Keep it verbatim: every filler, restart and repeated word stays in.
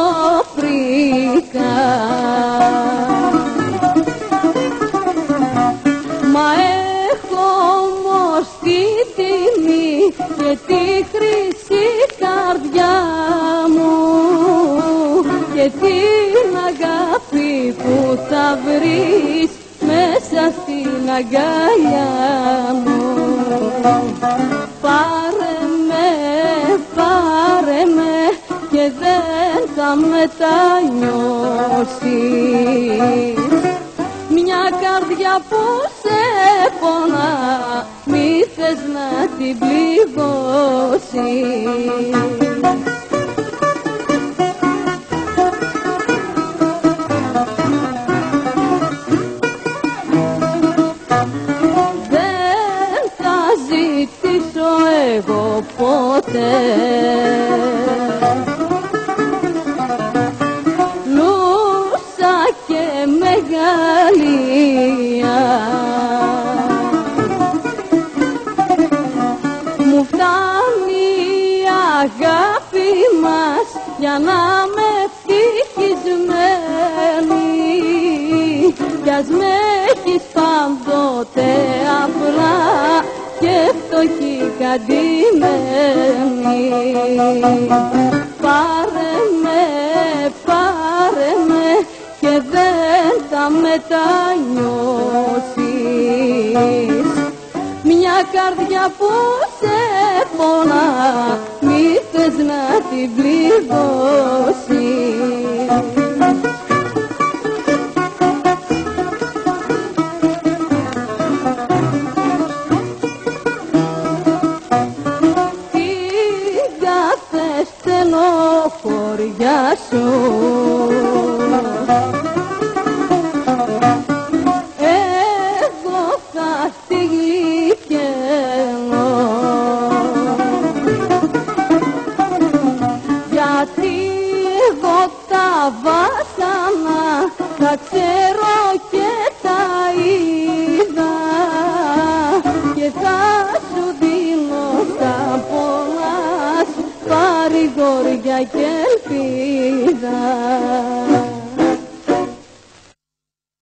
φρικά. Μα έχω όμως τη τιμή και τη χρυσή καρδιά μου και την αγάπη που θα βρεις μέσα στην αγκαλιά μου. Πάρε με, πάρε με και δεν θα μετανιώσεις. Μια καρδιά που σε πονά, μη θες να την πληγώσεις. Δεν θα ζητήσω εγώ ποτέ λούσα και μεγαλεία. Μου φτάνει η αγάπη μας για να με ευτυχισμένη κι ας με έχεις πάντοτε απλά και φτωχή καντημένη. Πάρε με, πάρε με και δεν θα μετανιώσεις. Μια καρδιά που σε πονά, μη θες να την πληγώσεις. Την κάθε στενοχωριά σου βάσανα, τα ξέρω και τα είδα και θα σου δίνω στα πολλά παρηγοριά και ελπίδα.